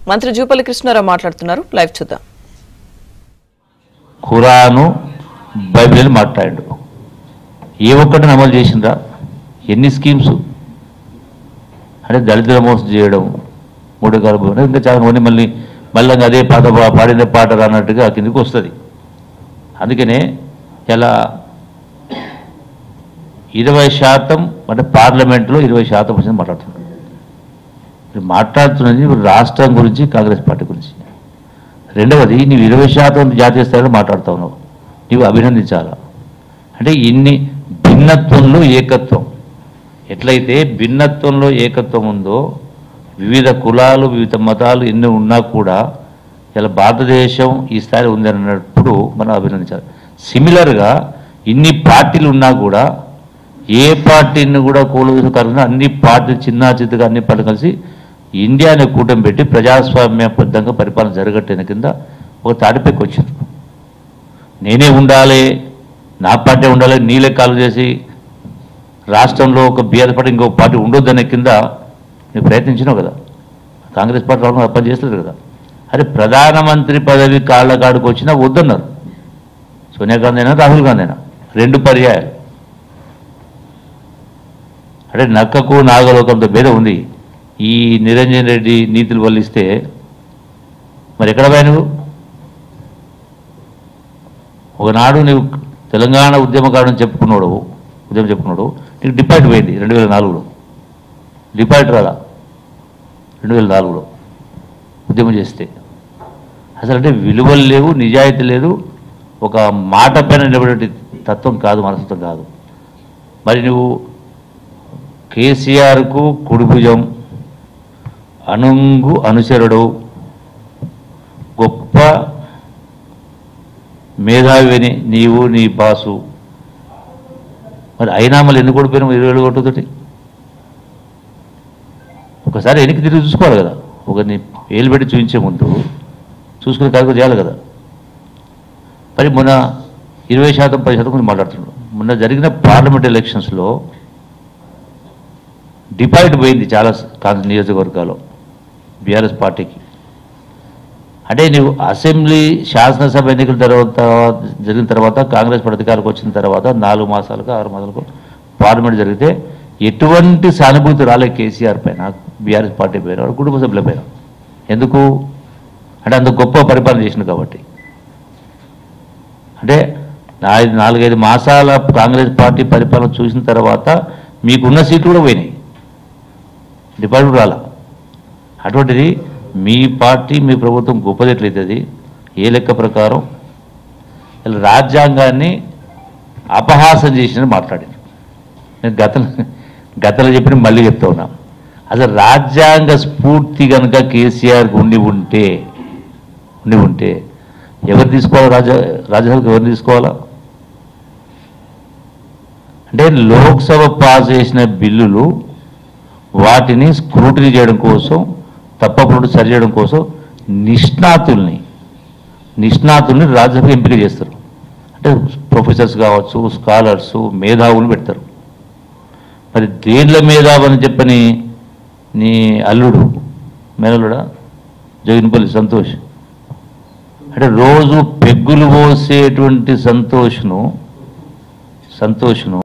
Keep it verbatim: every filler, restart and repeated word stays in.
మంత్రి జూపల్లి కృష్ణారావు మాట్లాడుతున్నారు. లైవ్ చూద్దాం. ఖురాను బైబిల్ మాట్లాడు ఏ ఒక్కటిని అమలు చేసిందా? ఎన్ని స్కీమ్స్ అంటే దళితుల మోసం చేయడం, మూడు కలుపు, ఇంకా చాలా మంది మళ్ళీ మళ్ళీ అదే పాత పాడిన పాట అన్నట్టుగా కిందకి వస్తుంది. అందుకనే ఇలా ఇరవై శాతం అంటే పార్లమెంట్లో ఇరవై శాతం పర్సెంట్ మాట్లాడుతున్నారు. మాట్లాడుతున్నది రాష్ట్రం గురించి, కాంగ్రెస్ పార్టీ గురించి. రెండవది, నీవు ఇరవై శాతం జాతీయ స్థాయిలో మాట్లాడుతూ ఉన్నావు, నీవు అభినందించాలా. అంటే ఇన్ని భిన్నత్వంలో ఏకత్వం, ఎట్లయితే భిన్నత్వంలో ఏకత్వం ఉందో, వివిధ కులాలు వివిధ మతాలు ఎన్ని ఉన్నా కూడా ఇలా భారతదేశం ఈ స్థాయిలో ఉంది అన్నప్పుడు మనం అభినందించాలి. సిమిలర్గా ఇన్ని పార్టీలు ఉన్నా కూడా ఏ పార్టీని కూడా కూల కాకుండా అన్ని పార్టీలు చిన్న చిత్తగా అన్ని పార్టీలు కలిసి ఇండియాని కూటమి పెట్టి ప్రజాస్వామ్యబద్ధంగా పరిపాలన జరగట్టిన కింద ఒక తాడిపైకి వచ్చారు. నేనే ఉండాలి, నా పార్టీ ఉండాలి, నీళ్ళే కాలు చేసి రాష్ట్రంలో ఒక బీఆర్ పార్టీ ఇంకొక పార్టీ ఉండొద్దనే కింద నేను ప్రయత్నించినావు కదా. కాంగ్రెస్ పార్టీ రావడం పని చేస్తుంది కదా. అరే ప్రధానమంత్రి పదవి కాళ్ళ కాడికి వచ్చినా వద్దన్నారు. సోనియా గాంధీ అయినా రాహుల్ గాంధీ అయినా రెండు పర్యాయాలు. అంటే నక్కకు నాగలోకంతో భేదం ఉంది. ఈ నిరంజన్ రెడ్డి నీతులు వల్లిస్తే మరి ఎక్కడ పోయా నువ్వు? ఒకనాడు నువ్వు తెలంగాణ ఉద్యమకారుని చెప్పుకున్నాడు, ఉద్యమం చెప్పుకున్నాడు, నీకు డిపాజిట్ పోయింది రెండు వేల నాలుగులో. డిపాజిట్ రాలా రెండు వేల నాలుగులో ఉద్యమం చేస్తే. అసలు అంటే విలువలు లేవు, నిజాయితీ లేదు, ఒక మాట పైన నిలబడే తత్వం కాదు, మనస్తత్వం కాదు. మరి నువ్వు కేసీఆర్కు కుడిభుజం, అనుంగు అనుచరుడు, గొప్ప మేధావిని నీవు నీ బాసు. మరి అయినా మళ్ళీ ఎన్ని కొడిపోయినావు ఇరవై ఏళ్ళు కొట్టుతోటి? ఒకసారి వెనక్కి తిరిగి చూసుకోవాలి కదా. ఒకరిని ఏలు పెట్టి చూపించే ముందు చూసుకునే కార్యక్రమం చేయాలి కదా. మరి మొన్న ఇరవై శాతం పది శాతం గురించి మాట్లాడుతున్నాడు. మొన్న జరిగిన పార్లమెంట్ ఎలక్షన్స్లో డిపాజిట్ పోయింది చాలా కాంగ్రెస్ నియోజకవర్గాల్లో బీఆర్ఎస్ పార్టీకి. అంటే నువ్వు అసెంబ్లీ శాసనసభ ఎన్నికల తర్వాత జరిగిన తర్వాత కాంగ్రెస్ పార్టీ అధికారికి వచ్చిన తర్వాత నాలుగు మాసాలకు ఆరు మాసాలకు పార్లమెంట్ జరిగితే ఎటువంటి సానుభూతి రాలే కేసీఆర్ పైన, బీఆర్ఎస్ పార్టీ పైన, కుటుంబ సభ్యుల పైన. ఎందుకు అంటే అంత గొప్ప పరిపాలన చేసింది కాబట్టి. అంటే నాలుగైదు మాసాల కాంగ్రెస్ పార్టీ పరిపాలన చూసిన తర్వాత మీకున్న సీట్లు కూడా పోయినాయి, డిపాజిట్ రాలా. అటువంటిది మీ పార్టీ మీ ప్రభుత్వం గొప్పది ఎట్లయితుంది? ఏ లెక్క ప్రకారం రాజ్యాంగాన్ని అపహాసం చేసినని మాట్లాడారు. నేను గత గతంలో చెప్పిన మళ్ళీ చెప్తా ఉన్నా. అసలు రాజ్యాంగ స్ఫూర్తి కనుక కేసీఆర్కి ఉండి ఉంటే ఉండి ఉంటే ఎవరు తీసుకోవాలా? రాజ్య రాజ్యసభకు ఎవరు తీసుకోవాలా? అంటే లోక్సభ పాస్ చేసిన బిల్లులు వాటిని స్క్రూటినీ చేయడం కోసం, తప్పకుండా సరి చేయడం కోసం నిష్ణాతుల్ని నిష్ణాతుల్ని రాజ్యసభ ఎంపిక చేస్తారు. అంటే ప్రొఫెసర్స్ కావచ్చు, స్కాలర్స్, మేధావులు పెడతారు. మరి దేంట్ల మేధావు అని చెప్పని నీ అల్లుడు మేనల్లుడా జగన్పల్లి సంతోష్, అంటే రోజు పెగ్గులు పోసేటువంటి సంతోష్ను సంతోష్ను